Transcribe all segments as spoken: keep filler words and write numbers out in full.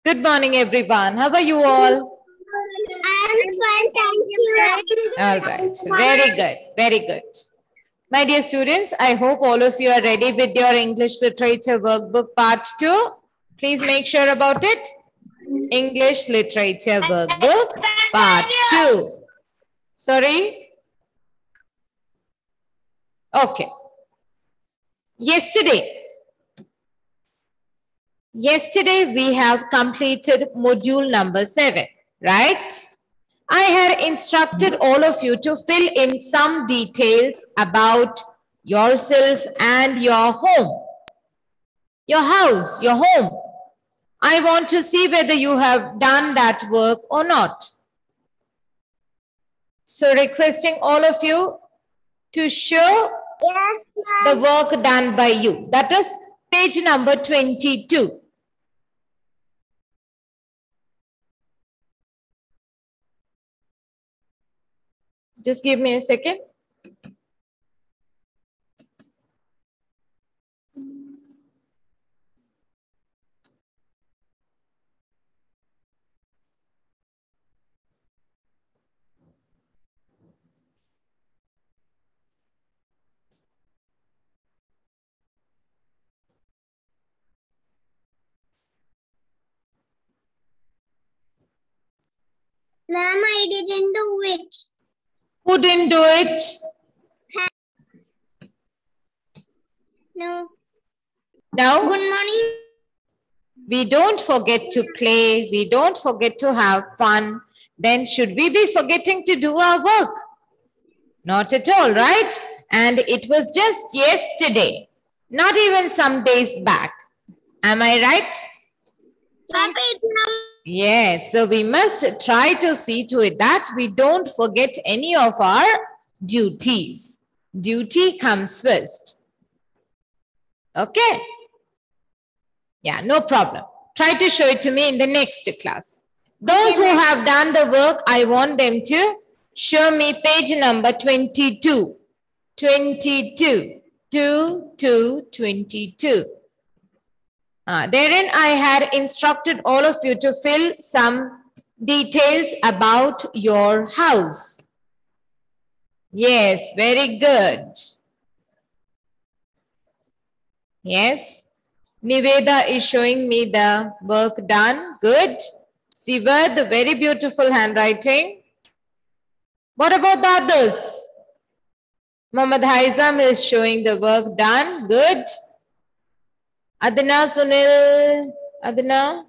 Good morning, everyone. How are you all? I'm fine, thank you. All right. Very good. Very good. My dear students, I hope all of you are ready with your English Literature Workbook Part two. Please make sure about it. English Literature Workbook Part two. Sorry? Okay. Yesterday, yesterday we have completed module number seven, right? I had instructed all of you to fill in some details about yourself and your home, your house, your home. I want to see whether you have done that work or not. So requesting all of you to show Yes, the work done by you. That is page number twenty-two. Just give me a second. ma'am, I didn't do it. Who didn't do it? No. No? Good morning. We don't forget to play. We don't forget to have fun. Then should we be forgetting to do our work? Not at all, right? And it was just yesterday, not even some days back. Am I right? Yes. Yes. So we must try to see to it that we don't forget any of our duties. Duty comes first. Okay? Yeah, no problem. Try to show it to me in the next class. Those who have done the work, I want them to show me page number twenty-two. twenty-two. two, two, twenty-two. Uh, therein, I had instructed all of you to fill some details about your house. Yes, very good. Yes. Niveda is showing me the work done. Good. Siva, the very beautiful handwriting. What about the others? Mohammad Haizam is showing the work done. Good. Adina, Sunil, Adina?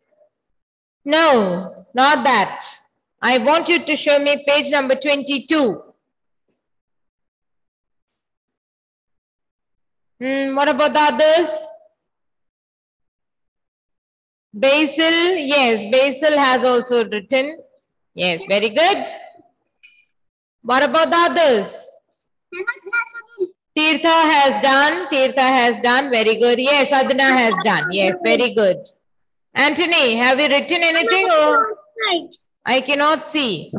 No, not that. I want you to show me page number twenty-two. Hmm, what about the others? Basil, yes, Basil has also written. Yes, very good. What about the others? Tirtha has done. Tirtha has done. Very good. Yes, Adna has done. Yes, very good. Anthony, have you written anything? Or I cannot see.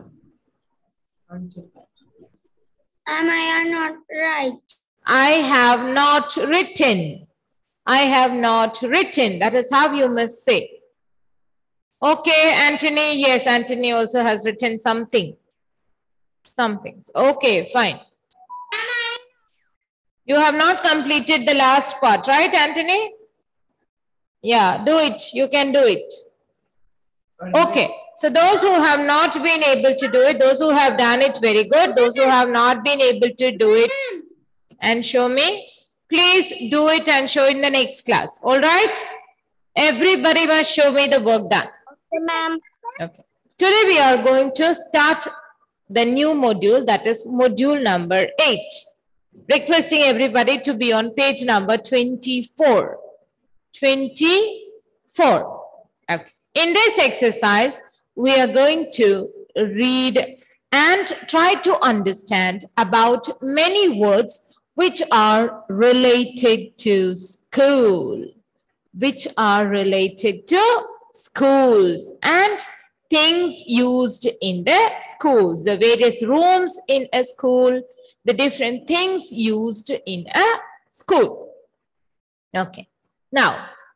Am I not right? I have not written. I have not written. That is how you must say. Okay, Anthony. Yes, Anthony also has written something. Some things. Okay, fine. You have not completed the last part, right, Anthony? Yeah, do it. You can do it. Okay. So those who have not been able to do it, those who have done it, very good. Those who have not been able to do it and show me, please do it and show in the next class. All right? Everybody must show me the work done. Okay, ma'am. Okay. Today we are going to start the new module, that is module number eight. Requesting everybody to be on page number twenty-four. twenty-four. Okay. In this exercise, we are going to read and try to understand about many words which are related to school, which are related to schools and things used in the schools, the various rooms in a school, the different things used in a school. Okay. Now,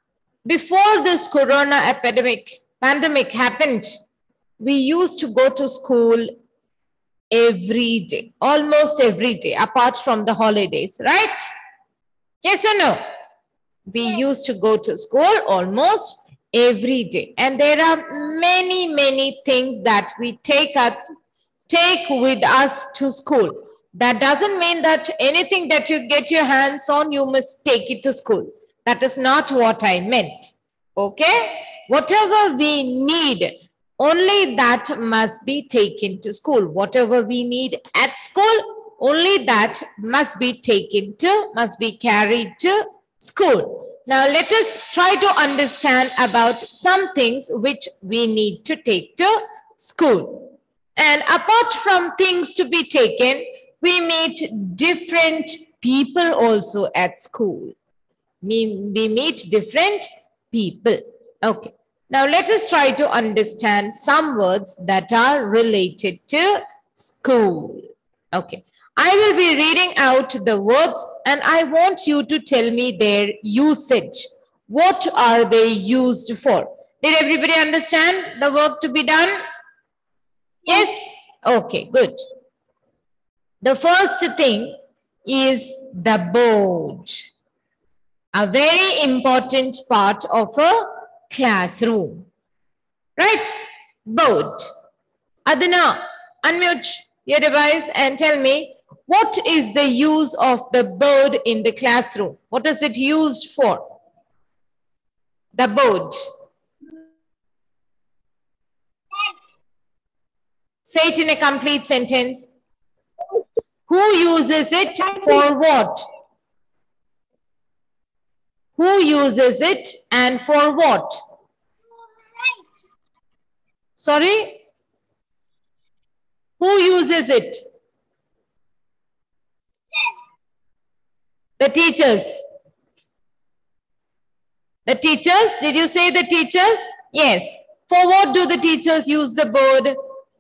Before this corona epidemic, pandemic happened, we used to go to school every day, almost every day, apart from the holidays, right? Yes or no? We used to go to school almost every day. And there are many, many things that we take up, take with us to school. That doesn't mean that anything that you get your hands on, you must take it to school. That is not what I meant. Okay? Whatever we need, only that must be taken to school. Whatever we need at school, only that must be taken to, must be carried to school. Now let us try to understand about some things which we need to take to school. And apart from things to be taken, we meet different people also at school. We, we meet different people. Okay. Now let us try to understand some words that are related to school. Okay. I will be reading out the words and I want you to tell me their usage. What are they used for? Did everybody understand the work to be done? Yes? Okay, good. The first thing is the board. A very important part of a classroom. Right? Board. Adina, unmute your device and tell me, what is the use of the board in the classroom? What is it used for? The board. Say it in a complete sentence. Who uses it for what? Who uses it and for what? Sorry? Who uses it? The teachers. The teachers? Did you say the teachers? Yes. For what do the teachers use the board?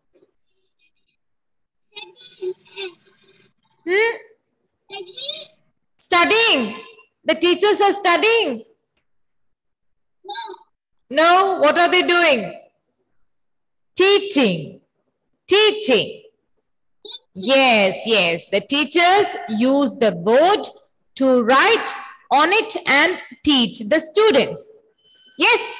Hmm? Studying. The teachers are studying. No. What are they doing? Teaching. Teaching. Yes, yes. The teachers use the board to write on it and teach the students. Yes.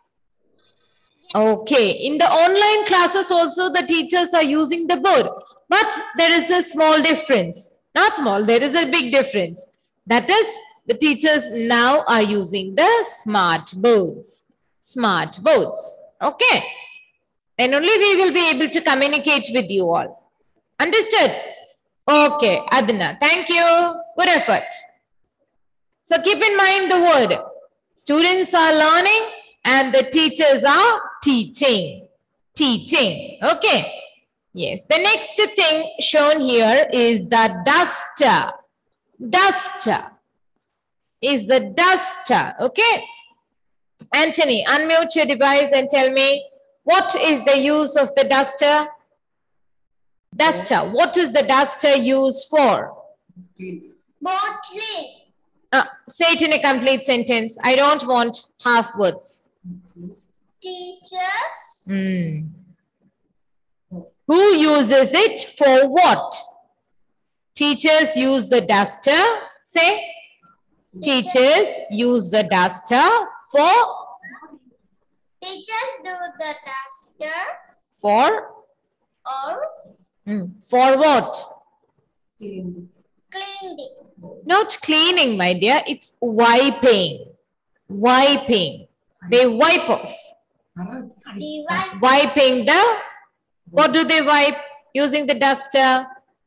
Okay. In the online classes also, the teachers are using the board. But there is a small difference. Not small, there is a big difference. That is, the teachers now are using the smart boards. Smart boards. Okay. Then only we will be able to communicate with you all. Understood? Okay, Adna, thank you. Good effort. So keep in mind the word. Students are learning and the teachers are teaching. Teaching. Okay. Yes. The next thing shown here is the duster. Duster. Is the duster. Okay. Anthony, unmute your device and tell me, what is the use of the duster? Duster. What is the duster used for? Bottling. Uh, say it in a complete sentence. I don't want half words. Teachers. Hmm. Who uses it for what? Teachers use the duster. Say. Teachers use the duster for? Teachers do the duster. For? Or Hmm. For what? cleaning. Not cleaning, my dear. It's wiping. Wiping. They wipe off. The wipe. Wiping the, what do they wipe using the duster?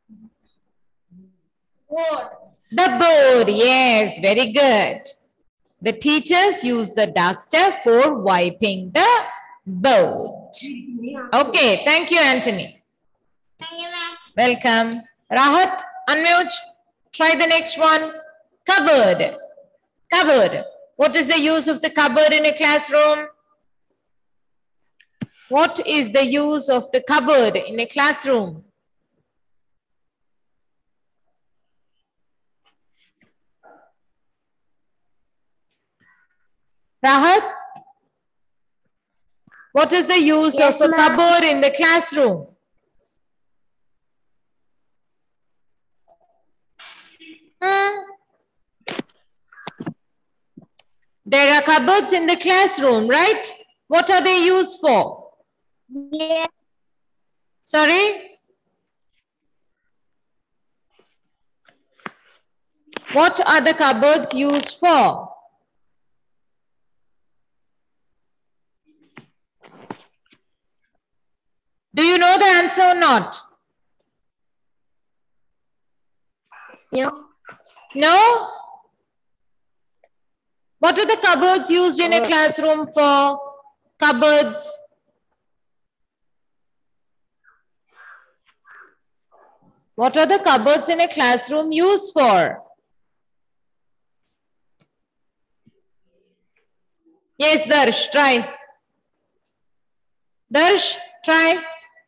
Board. The board. Yes, very good. The teachers use the duster for wiping the board. Okay, thank you, Anthony. Thank you, ma'am. Welcome. Rahat, unmute. Try the next one. Cupboard. Cupboard. What is the use of the cupboard in a classroom? What is the use of the cupboard in a classroom? Rahat? What is the use Yes, of a ma'am. cupboard in the classroom? Hmm? There are cupboards in the classroom, right? What are they used for? Yes. Sorry? What are the cupboards used for? Do you know the answer or not? No. No? What are the cupboards used in a classroom for? Cupboards. What are the cupboards in a classroom used for? Yes, Darsh, try. Darsh, try.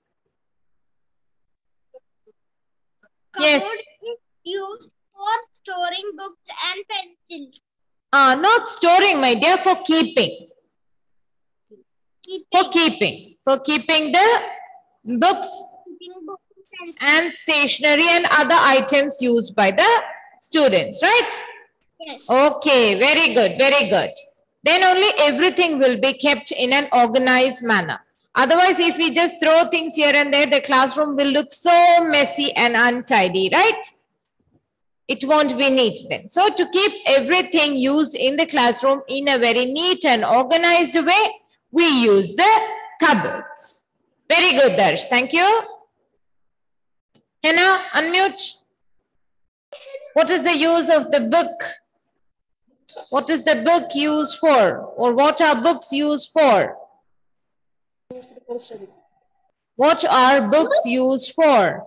Yes. Cupboard is used for storing books and pencils. Uh, not storing, my dear, for keeping. Keeping, For keeping. For keeping the books keeping books and pencils. and stationery and other items used by the students, right? Yes. Okay, very good, very good. Then only everything will be kept in an organized manner. Otherwise, if we just throw things here and there, the classroom will look so messy and untidy, right? It won't be neat then. So to keep everything used in the classroom in a very neat and organized way, we use the cupboards. Very good, Darsh. Thank you. Henna, unmute. What is the use of the book? What is the book used for? Or what are books used for? What are books used for?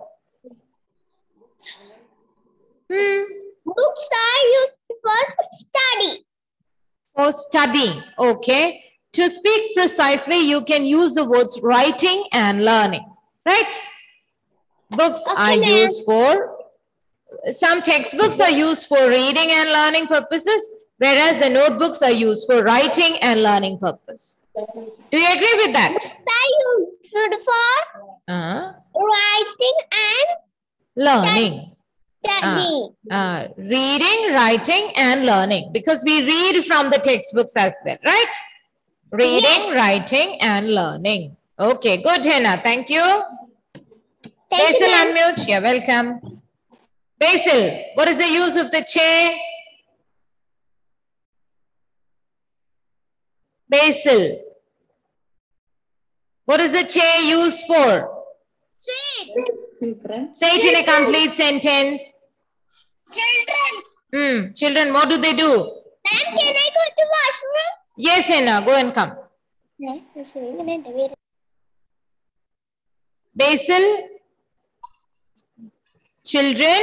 Hmm. Books are used for study. For studying. Okay. To speak precisely, you can use the words writing and learning. Right? Books Okay, are ma'am. used for, some textbooks are used for reading and learning purposes, whereas the notebooks are used for writing and learning purpose. Do you agree with that? Books are used for Uh, writing and learning. studying. Uh, uh, reading, writing, and learning. Because we read from the textbooks as well, right? Reading, Yes. writing, and learning. Okay, good, Henna. Thank you. Thank you, Basil, ma'am. unmute. You're welcome. Basil, what is the use of the chair? Basil, what is the chair used for? Sit. Say it in a complete sentence. Children. Hmm. Children, what do they do? Ma'am, can I go to washroom? Yes, Henna, go and come. Basil, children.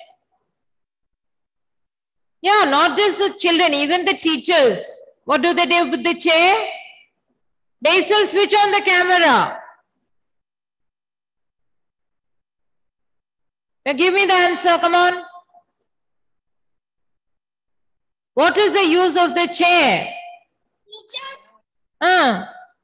Yeah, not just the children, even the teachers. What do they do with the chair? Basil, switch on the camera. Now give me the answer, come on. What is the use of the chair? Teacher. Uh,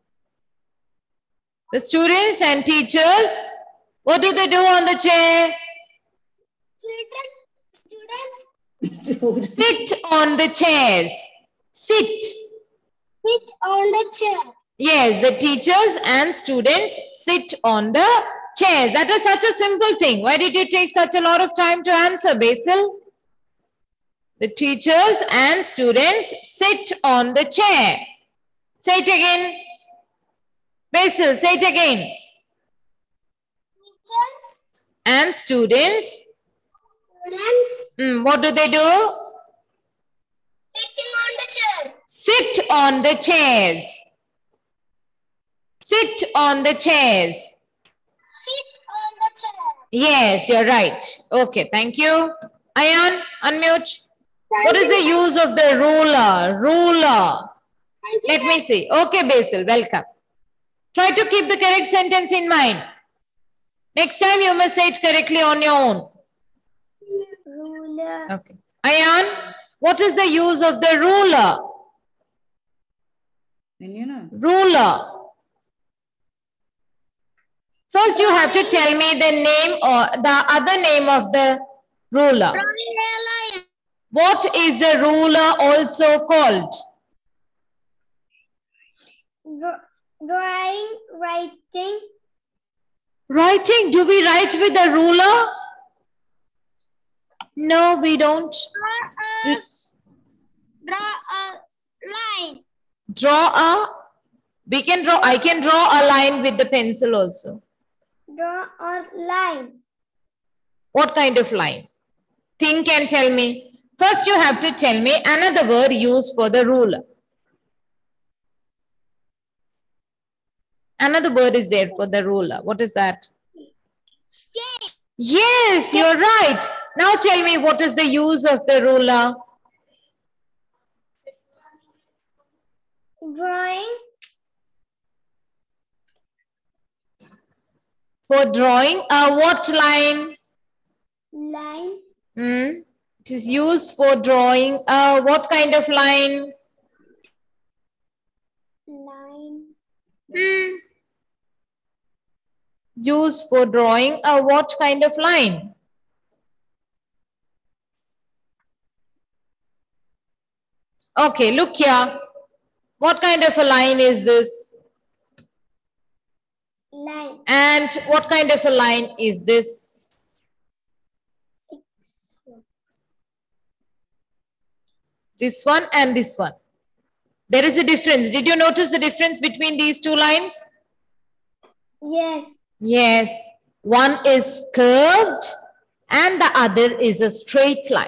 the students and teachers, what do they do on the chair? Children. Students. Sit on the chairs. Sit. Sit on the chair. Yes, the teachers and students sit on the chairs. That is such a simple thing. Why did you take such a lot of time to answer, Basil? The teachers and students sit on the chair. Say it again. Basil, say it again. Teachers. And students, Students. mm, what do they do? Sitting on the chair. Sit on the chairs. Sit on the chairs. Sit on the chair. Yes, you're right. Okay, thank you. Ayan, unmute. What is the use of the ruler? Ruler. Let me see. Okay, Basil, welcome. Try to keep the correct sentence in mind. Next time you must say it correctly on your own. Ruler. Okay. Ayan, what is the use of the ruler? Ruler. First, you have to tell me the name or the other name of the ruler. What is the ruler also called? Drawing, writing. Writing. Do we write with a ruler? No, we don't. Draw a, draw a line. Draw a. We can draw. I can draw a line with the pencil also. Draw a line. What kind of line? Think and tell me. First, you have to tell me another word used for the ruler. Another word is there for the ruler. What is that? Scale. Yes, you're right. Now tell me, what is the use of the ruler? Drawing. For drawing a what line? Line. Hmm? It is used for drawing a what kind of line? Line. Hmm. Used for drawing a what kind of line? Okay, look here. What kind of a line is this? Line. And what kind of a line is this? Six. This one and this one. There is a difference. Did you notice the difference between these two lines? Yes. Yes. One is curved and the other is a straight line.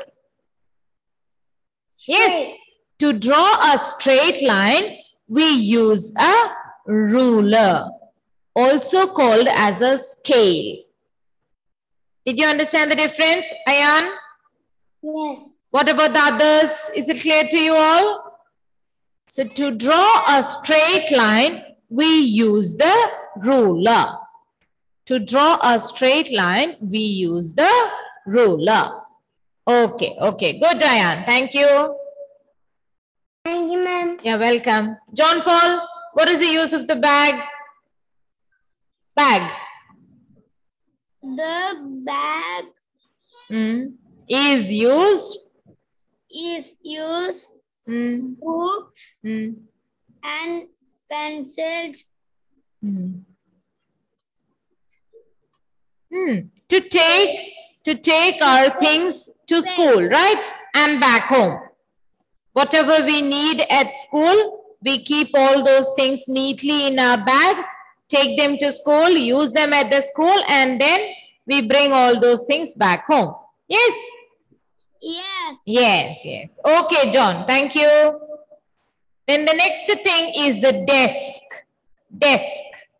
Yes. Straight. To draw a straight line, we use a ruler, also called as a scale. Did you understand the difference, Ayan? Yes. What about the others? Is it clear to you all? So to draw a straight line, we use the ruler. To draw a straight line, we use the ruler. Okay, okay. Good, Ayan. Thank you. Thank you, ma'am. You're welcome. John Paul, what is the use of the bag? Bag. The bag Mm. Is used. is used Mm. books Mm. and pencils Mm. Mm. To take to take our things to school, right? And back home. Whatever we need at school, we keep all those things neatly in our bag, take them to school, use them at the school, and then we bring all those things back home. Yes? Yes. Yes, yes. Okay, John, thank you. Then the next thing is the desk. Desk.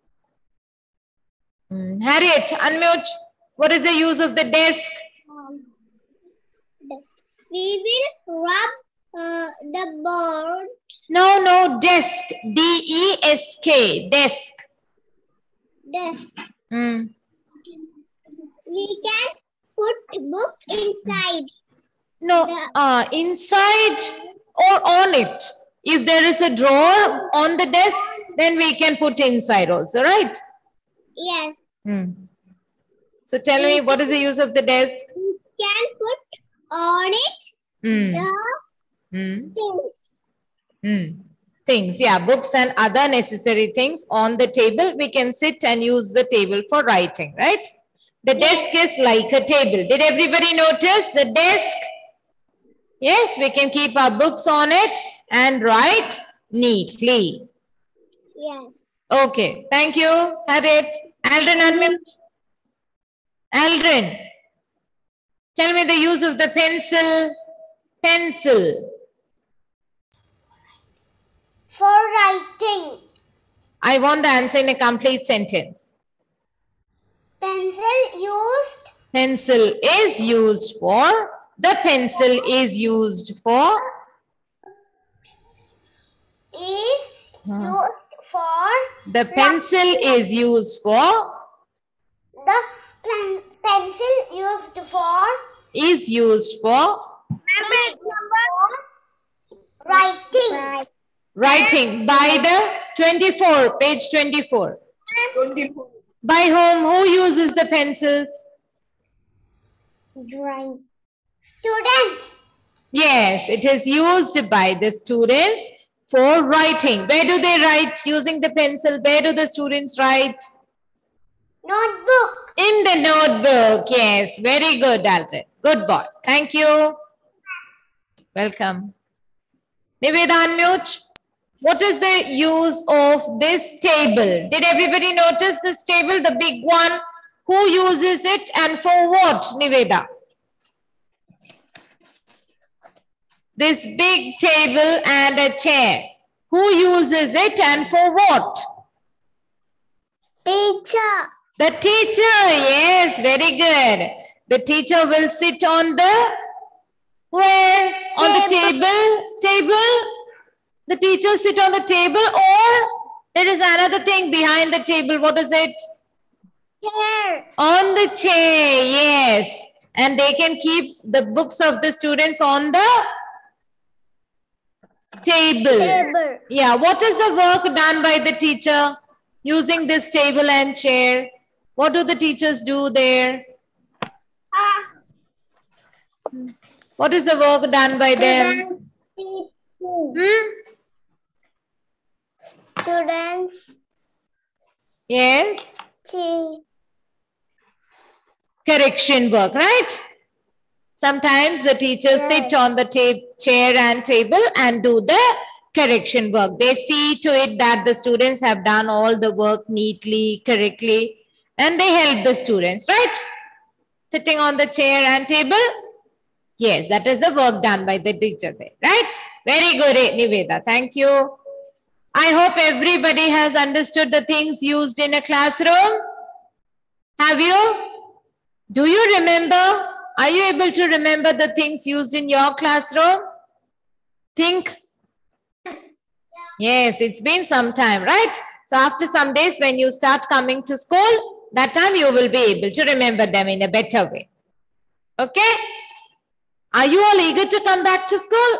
Hmm, Harriet, unmute. What is the use of the desk? Um, desk. We will rub uh, the board. No, no, desk. D E S K. Desk. Desk. Hmm. We can put a book inside. No, uh, inside or on it. If there is a drawer on the desk, then we can put inside also, right? Yes. Hmm. So tell me, what is the use of the desk? We can put on it Hmm. the Hmm. things. Hmm. Things, yeah, books and other necessary things on the table. We can sit and use the table for writing, right? The desk is like a table. Did everybody notice the desk? Yes, we can keep our books on it and write neatly. Yes. Okay, thank you, Harriet. Aldrin, unmute. Aldrin, tell me the use of the pencil. Pencil. For writing. I want the answer in a complete sentence. Pencil used. Pencil is used for. The pencil is used for. Is Huh. used for. The pencil is used for. The pen, pencil used for. Is used for. Writing. Writing by the twenty-four, page twenty-four. twenty-four. By whom? Who uses the pencils? Drawing. Students. Yes, it is used by the students for writing. Where do they write using the pencil? Where do the students write? Notebook. In the notebook. Yes, very good, Alfred. Good boy. Thank you. Welcome. Niveda, unmute. What is the use of this table? Did everybody notice this table, the big one? Who uses it and for what, Niveda? This big table and a chair. Who uses it and for what? Teacher. The teacher. Yes, very good. The teacher will sit on the, where? On the table. Table. The teacher sit on the table, or there is another thing behind the table. What is it? Chair. On the chair. Yes. And they can keep the books of the students on the table. Table. Yeah, what is the work done by the teacher using this table and chair? What do the teachers do there? Ah. What is the work done by them? Students. Hmm? Students. Yes. See. Correction work, right? Sometimes the teachers sit on the chair and table and do the correction work. They see to it that the students have done all the work neatly, correctly, and they help the students, right? Sitting on the chair and table. Yes, that is the work done by the teacher there, right? Very good, Niveda. Thank you. I hope everybody has understood the things used in a classroom. Have you? Do you remember? Are you able to remember the things used in your classroom? Think. Yes, it's been some time, right? So after some days when you start coming to school, that time you will be able to remember them in a better way. Okay? Are you all eager to come back to school?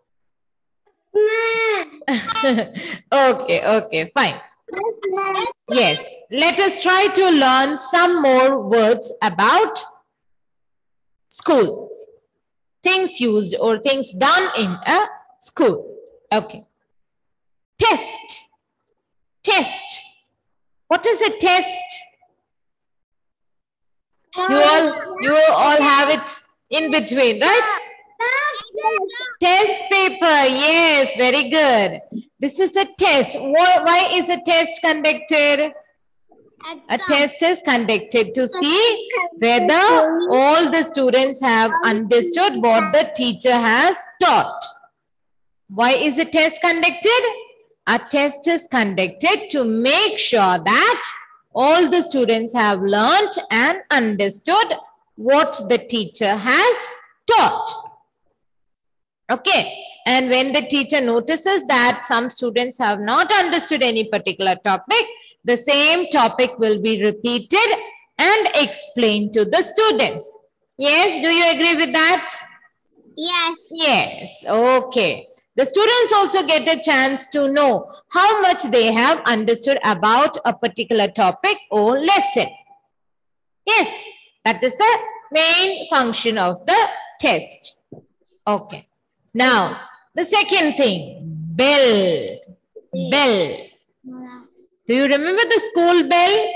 Okay, okay, fine. Yes, let us try to learn some more words about schools. Things used or things done in a school. Okay. Test. Test. What is a test? You all, you all have it in between, right? Test paper. Yes, very good. This is a test. Why, why is a test conducted? A test is conducted to see whether all the students have understood what the teacher has taught. Why is a test conducted? A test is conducted to make sure that all the students have learnt and understood what the teacher has taught. Okay. And when the teacher notices that some students have not understood any particular topic, the same topic will be repeated and explained to the students. Yes, do you agree with that? Yes. Yes, okay. The students also get a chance to know how much they have understood about a particular topic or lesson. Yes, that is the main function of the test. Okay. Now, the second thing, bell. Bell. Do you remember the school bell?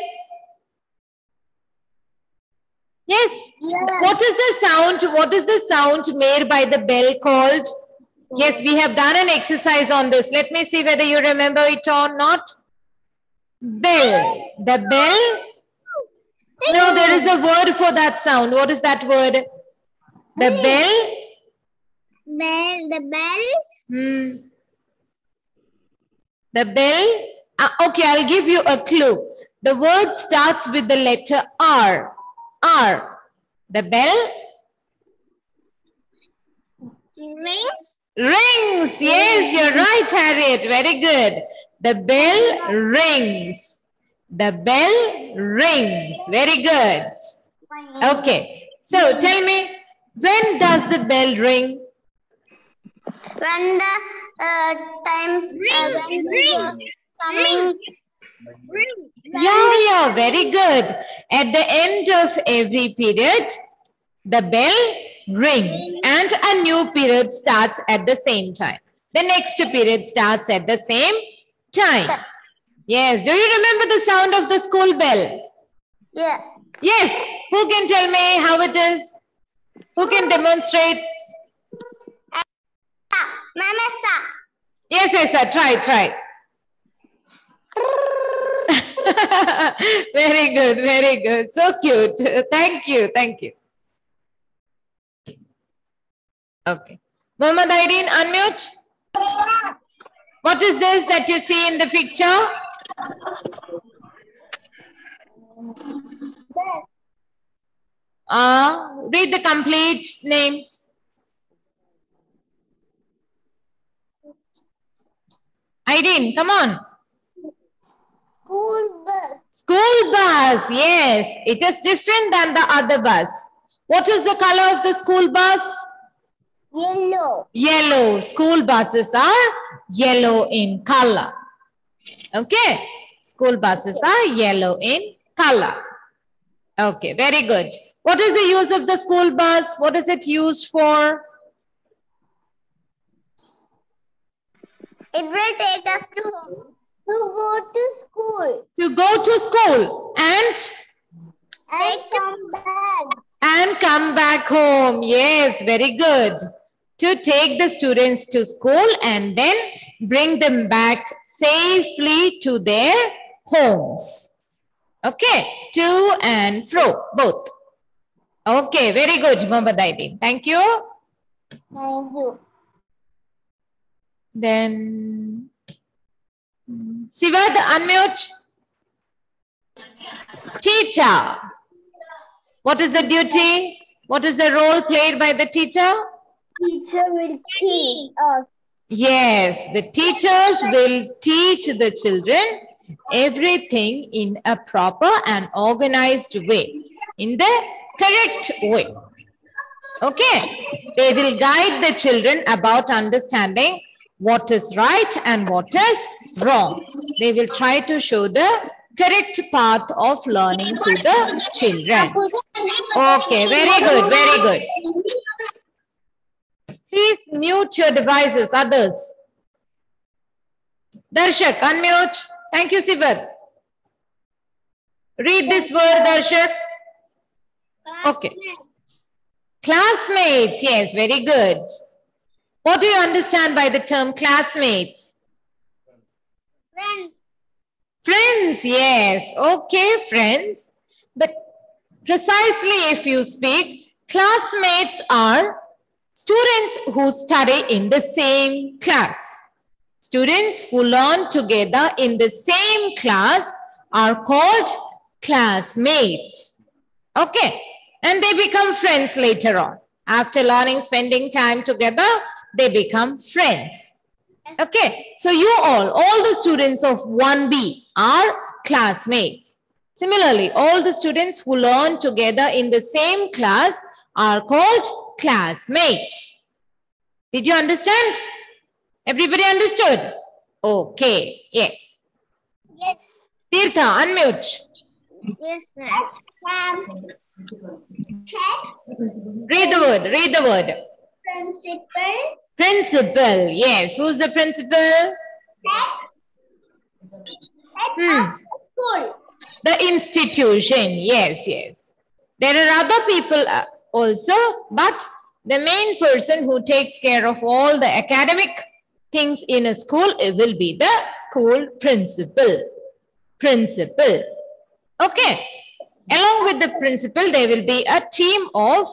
Yes. Yes. What is the sound? What is the sound made by the bell called? Yes, we have done an exercise on this. Let me see whether you remember it or not. Bell. The bell? No, there is a word for that sound. What is that word? The bell? Bell. The bell. Hmm. The bell? Uh, okay, I'll give you a clue. The word starts with the letter R. R. The bell? Rings. Rings. Yes, you're right, Harriet. Very good. The bell rings. The bell rings. Very good. Okay. So tell me, when does the bell ring? When the uh, time uh, when we are coming. Yeah, yeah, very good. At the end of every period, the bell rings and a new period starts at the same time. The next period starts at the same time. Yes, do you remember the sound of the school bell? Yeah. Yes, who can tell me how it is? Who can demonstrate? Mamasa. Yes, yes, sir. Try, try. Very good, very good. So cute. Thank you, thank you. Okay. Mohammad Irene, unmute. What is this that you see in the picture? Uh, read the complete name. Irene, come on. School bus. School bus, yes. It is different than the other bus. What is the color of the school bus? Yellow. Yellow. School buses are yellow in color. Okay. School buses are yellow in color. Okay, very good. What is the use of the school bus? What is it used for? It will take us to home. To go to school. To go to school and And come back. and come back home. Yes, very good. To take the students to school and then bring them back safely to their homes. Okay, to and fro, both. Okay, very good, Mohammad Aideen. Thank you. Thank you. Then, Sivad, unmute. Teacher. What is the duty? What is the role played by the teacher? Teacher will teach us. Yes, the teachers will teach the children everything in a proper and organized way, in the correct way. Okay, they will guide the children about understanding what is right and what is wrong. They will try to show the correct path of learning to the children. Okay, very good, very good. Please mute your devices, others. Darshak, unmute. Thank you, Sivad. Read this word, Darshak. Okay. Classmates, yes, very good. What do you understand by the term classmates? Friends. Friends, yes. Okay, friends. But precisely if you speak, classmates are students who study in the same class. Students who learn together in the same class are called classmates. Okay. And they become friends later on. After learning, spending time together, they become friends. Okay. So you all, all the students of one B are classmates. Similarly, all the students who learn together in the same class are called classmates. Did you understand? Everybody understood? Okay. Yes. Yes. Tirtha, unmute. Yes, friends. Um, Read the word. Read the word. Principal. Principal. Yes. Who's the principal? Hmm. School. The institution. Yes, yes. There are other people also, but the main person who takes care of all the academic things in a school, it will be the school principal. Principal. Okay. Along with the principal, there will be a team of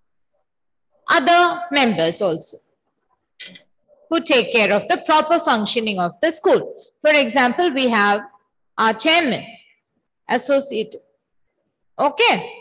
other members also who take care of the proper functioning of the school. For example, we have our chairman, associate. Okay.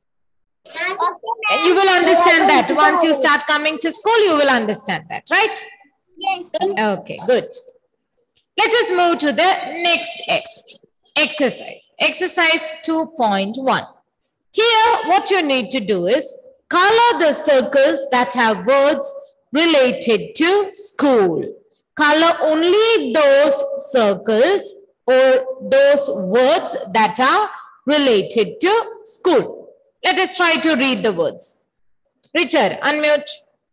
You will understand that. Once you start coming to school, you will understand that, right? Yes. Okay, good. Let us move to the next ex exercise. Exercise two point one. Here, what you need to do is color the circles that have words related to school. Color only those circles or those words that are related to school. Let us try to read the words. Richard, unmute.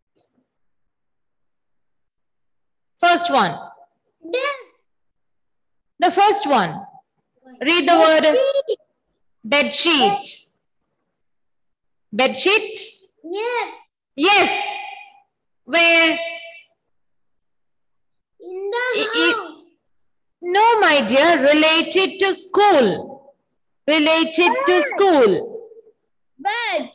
First one. Desk. The first one. Read the word bed sheet. Bed sheet? Yes. Yes. Where? In the I- house. No, my dear, related to school. Related to school. Bed.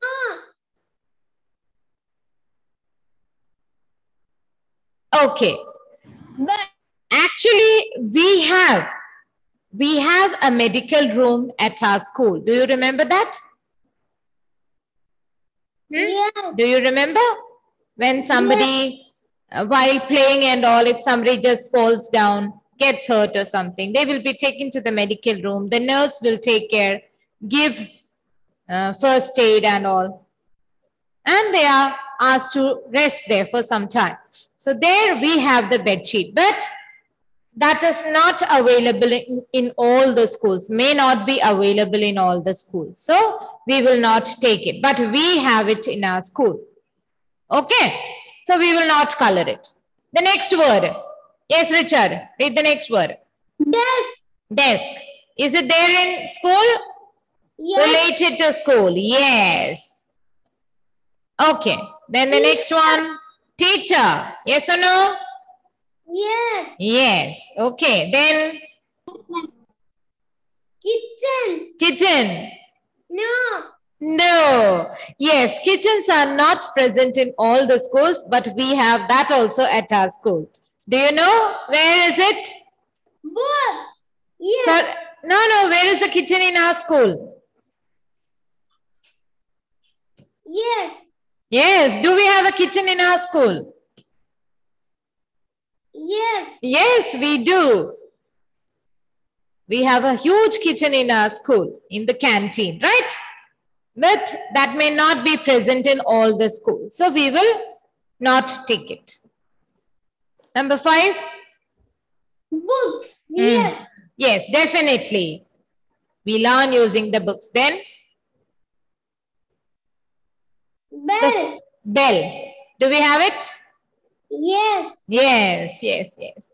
Okay. Bed. Actually, we have, we have a medical room at our school. Do you remember that? Hmm? Yes. Do you remember? When somebody, uh, while playing and all, if somebody just falls down, gets hurt or something, they will be taken to the medical room. The nurse will take care, give uh, first aid and all. And they are asked to rest there for some time. So there we have the bed sheet. But that is not available in, in all the schools, may not be available in all the schools. So we will not take it, but we have it in our school. Okay, so we will not color it. The next word. Yes, Richard, read the next word. Desk. Desk. Is it there in school? Yes. Related to school, yes. Okay, then the next one. Teacher, yes or no? Yes. Yes, okay, then Kitchen. kitchen. No. No. Yes, kitchens are not present in all the schools, but we have that also at our school. Do you know where is it? Books. Yes. Sir, no, no, where is the kitchen in our school? Yes. Yes, do we have a kitchen in our school? Yes. Yes, we do. We have a huge kitchen in our school, in the canteen, right? But that may not be present in all the schools. So we will not take it. Number five. Books. Mm. Yes. Yes, definitely. We learn using the books. Then Bell. bell. Do we have it? Yes. Yes, yes, yes.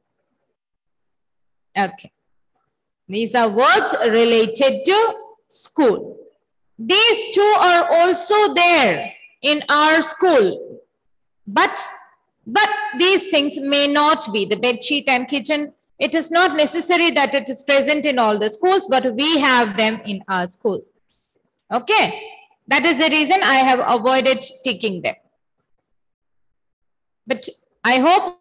Okay. These are words related to school. These two are also there in our school. But, but these things may not be. The bed sheet and kitchen, it is not necessary that it is present in all the schools, but we have them in our school. Okay. That is the reason I have avoided ticking them. But I hope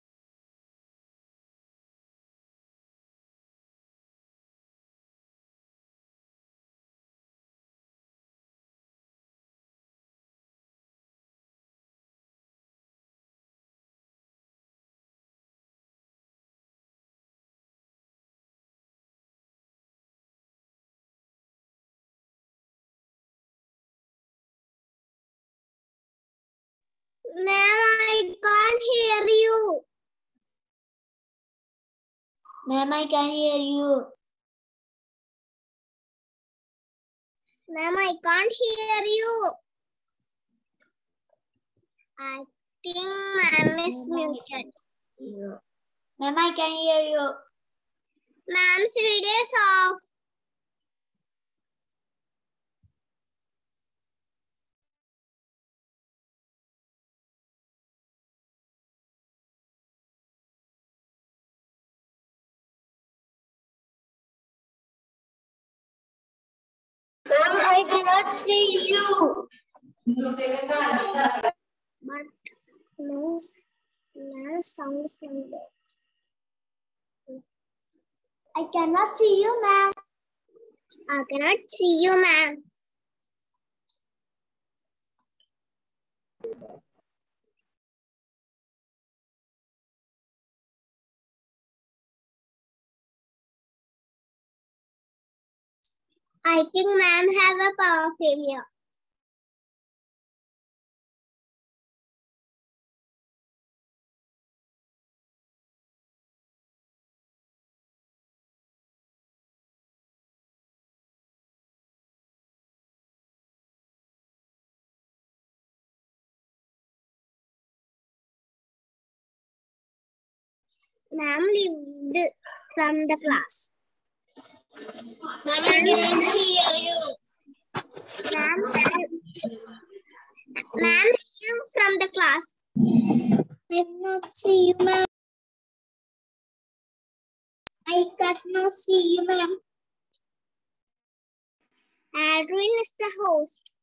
Ma'am, I can't hear you. Ma'am, I can hear you. Ma'am, I can't hear you. I think ma'am is muted. Ma'am, I can hear you. Ma'am's video is off. Ma'am, I cannot see you. But no, no sound is not there. I cannot see you, ma'am. I cannot see you, ma'am. I think ma'am have a power failure. Ma'am leaved from the class. Ma'am, I cannot hear you. Ma'am, ma'am leave from the class. I cannot see you, ma'am. I cannot see you, ma'am. Adrian is the host.